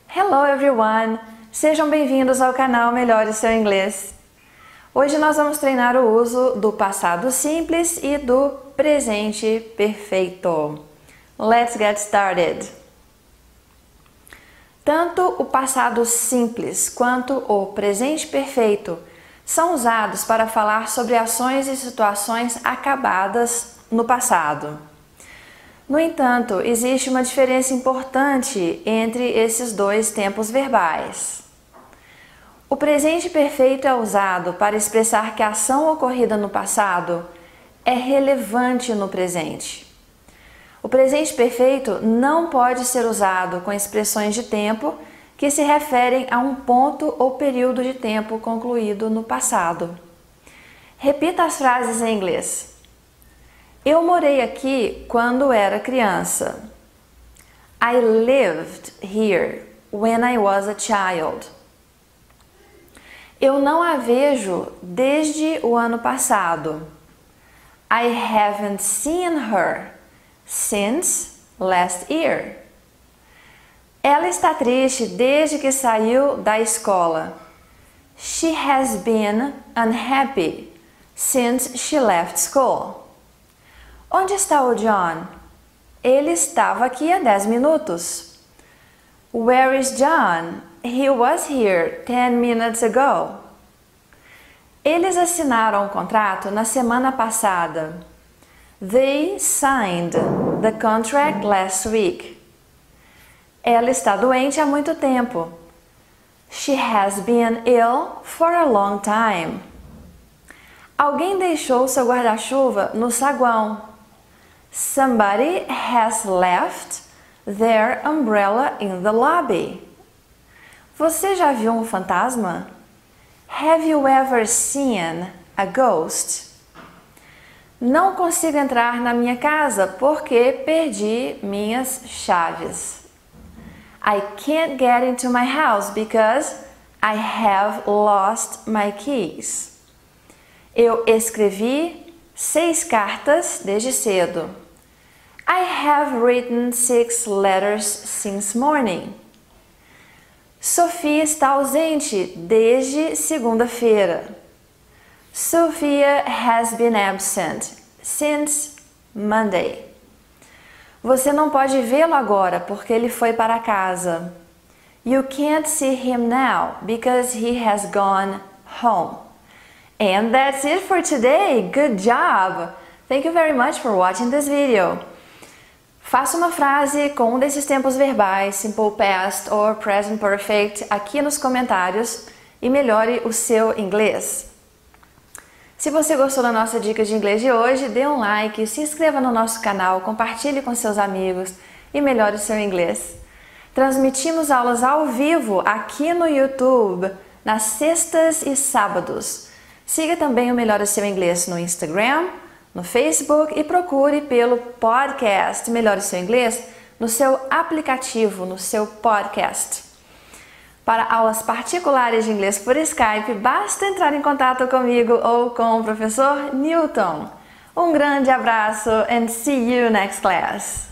Hello everyone! Sejam bem-vindos ao canal Melhore Seu Inglês. Hoje nós vamos treinar o uso do passado simples e do presente perfeito. Let's get started! Tanto o passado simples quanto o presente perfeito são usados para falar sobre ações e situações acabadas no passado. No entanto, existe uma diferença importante entre esses dois tempos verbais. O presente perfeito é usado para expressar que a ação ocorrida no passado é relevante no presente. O presente perfeito não pode ser usado com expressões de tempo que se referem a um ponto ou período de tempo concluído no passado. Repita as frases em inglês. Eu morei aqui quando era criança. I lived here when I was a child. Eu não a vejo desde o ano passado. I haven't seen her since last year. Ela está triste desde que saiu da escola. She has been unhappy since she left school. Onde está o John? Ele estava aqui há 10 minutos. Where is John? He was here 10 minutes ago. Eles assinaram o contrato na semana passada. They signed the contract last week. Ela está doente há muito tempo. She has been ill for a long time. Alguém deixou seu guarda-chuva no saguão. Somebody has left their umbrella in the lobby. Você já viu um fantasma? Have you ever seen a ghost? Não consigo entrar na minha casa porque perdi minhas chaves. I can't get into my house because I have lost my keys. Eu escrevi 6 cartas desde cedo. I have written 6 letters since morning. Sofia está ausente desde segunda-feira. Sophia has been absent since Monday. Você não pode vê-lo agora porque ele foi para casa. You can't see him now because he has gone home. And that's it for today. Good job! Thank you very much for watching this video. Faça uma frase com um desses tempos verbais, simple past or present perfect, aqui nos comentários e melhore o seu inglês. Se você gostou da nossa dica de inglês de hoje, dê um like, se inscreva no nosso canal, compartilhe com seus amigos e melhore o seu inglês. Transmitimos aulas ao vivo aqui no YouTube, nas sextas e sábados. Siga também o Melhore Seu Inglês no Instagram, no Facebook e procure pelo podcast Melhore Seu Inglês no seu aplicativo, no seu podcast. Para aulas particulares de inglês por Skype, basta entrar em contato comigo ou com o professor Newton. Um grande abraço and see you next class!